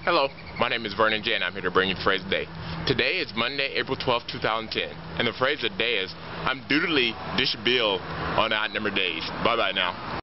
Hello, my name is Vernon J, and I'm here to bring you the phrase of the day. Today is Monday, April 12, 2010, and the phrase of the day is, I'm dutifully dish bill on odd number days. Bye-bye now.